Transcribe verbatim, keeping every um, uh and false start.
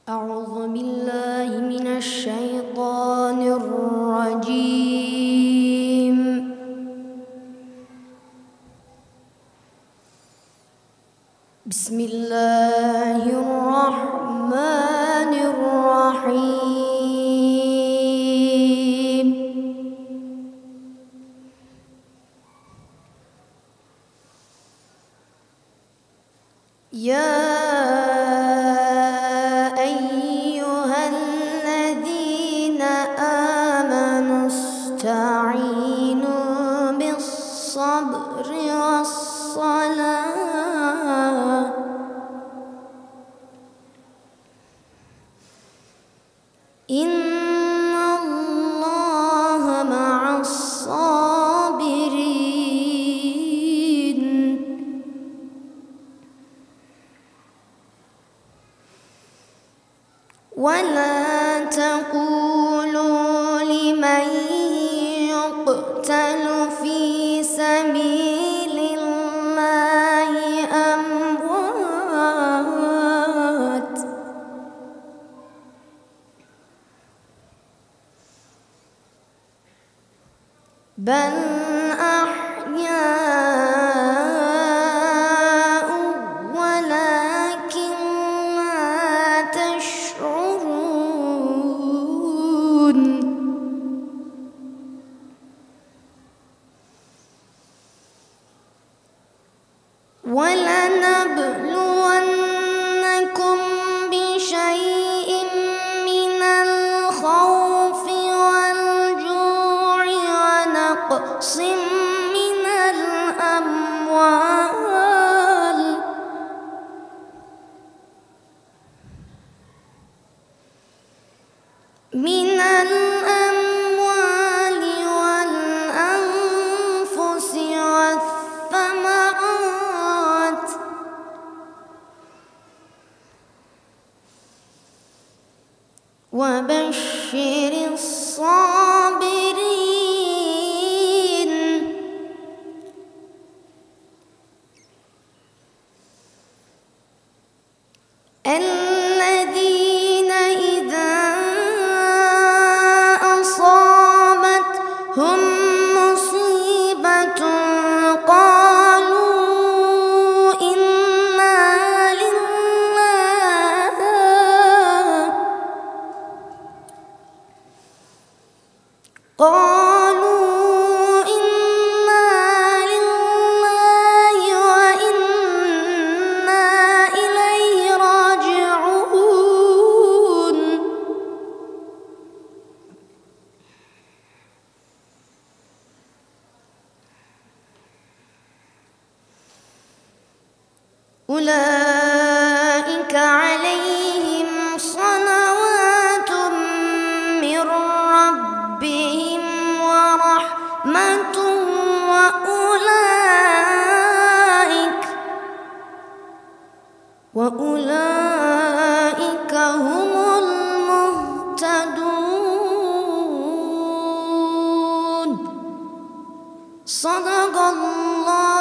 أعوذ بالله من الشيطان الرجيم. بسم الله الرحمن الرحيم. يا استعينوا بالصبر والصلاة إن الله مع الصابرين. ولا تقولوا لمن يقتل في سبيل الله أموات بل أحياء ولكن لا تشعرون. ولنبلونكم بشيء من الخوف والجوع ونقص من الأموال من الأموال والأنفس والثمرات وبشر الصابرين الذين إذا أصابتهم مصيبة قالوا إنا لله قالوا إنا لله وإنا إليه راجعون. أولئك عليهم صلوات من ربهم ورحمة وأولئك وأولئك هم المهتدون. صدق الله